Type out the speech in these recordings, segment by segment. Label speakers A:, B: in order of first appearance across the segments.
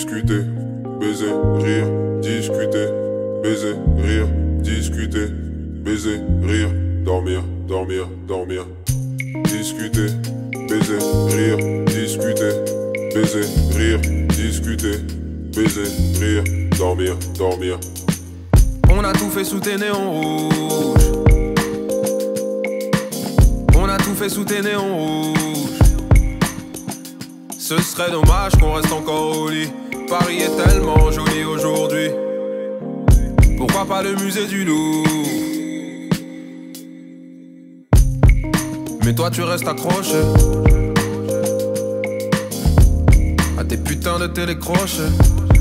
A: discuter, baiser, rire, discuter, baiser, rire, discuter, baiser, rire, dormir, dormir, dormir, discuter, baiser, rire, discuter, baiser, rire, discuter, baiser, rire, dormir, dormir.
B: On a tout fait sous tes néons rouges. On a tout fait sous tes néons rouges. Ce serait dommage qu'on reste encore au lit. Paris est tellement joli aujourd'hui. Pourquoi pas le musée du Louvre? Mais toi tu restes accroché à tes putains de télécrochets.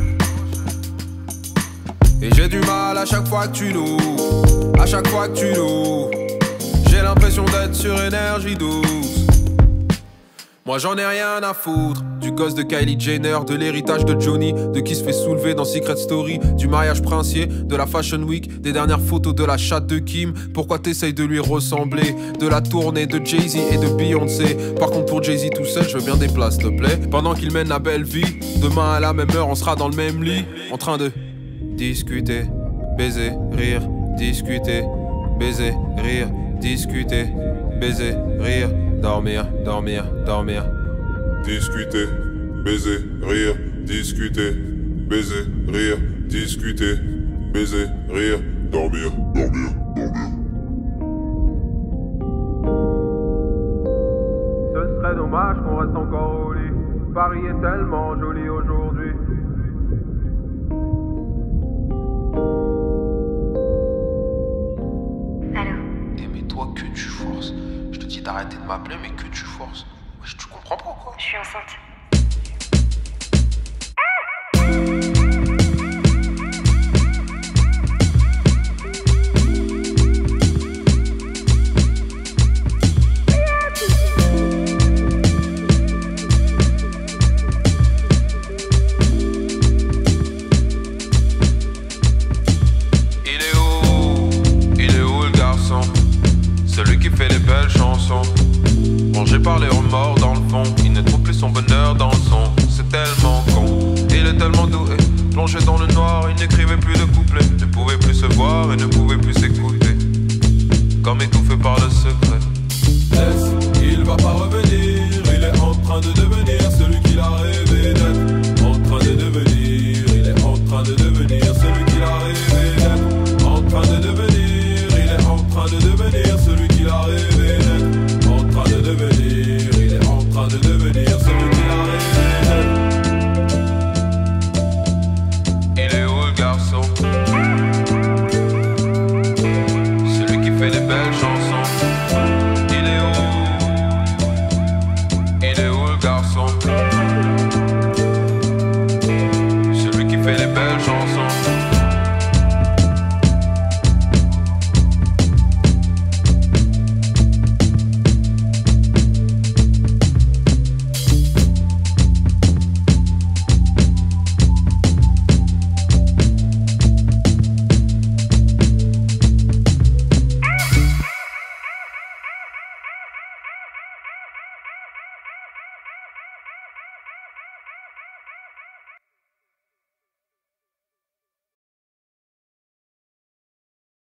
B: Et j'ai du mal à chaque fois que tu loues. À chaque fois que tu loues, j'ai l'impression d'être sur énergie douce. Moi j'en ai rien à foutre du gosse de Kylie Jenner, de l'héritage de Johnny, de qui se fait soulever dans Secret Story, du mariage princier, de la Fashion Week, des dernières photos de la chatte de Kim. Pourquoi t'essayes de lui ressembler? De la tournée de Jay-Z et de Beyoncé. Par contre pour Jay-Z tout seul, je veux bien des places s'il te plaît. Pendant qu'il mène la belle vie, demain à la même heure on sera dans le même lit, en train de discuter, baiser, rire, discuter, baiser, rire, discuter, baiser, rire, dormir, dormir, dormir.
A: Discuter, baiser, rire, discuter, baiser, rire, discuter, baiser, rire, dormir, dormir, dormir.
B: Ce serait dommage qu'on reste encore au lit. Paris est tellement joli aujourd'hui.
C: Mais toi, que tu forces? Je te dis d'arrêter de m'appeler, mais que tu forces? Wesh, tu comprends pas ou quoi?
D: Je suis enceinte.
B: Il est où le garçon? Celui qui fait les belles chansons. Rongé par les remords dans le fond, il ne trouve plus son bonheur dans le son. C'est tellement con, il est tellement doué. Plongé dans le noir, il n'écrivait plus de couplets. Ne pouvait plus se voir et ne pouvait plus s'écouter. Comme étouffé par le secret. Laisse, il va pas revenir.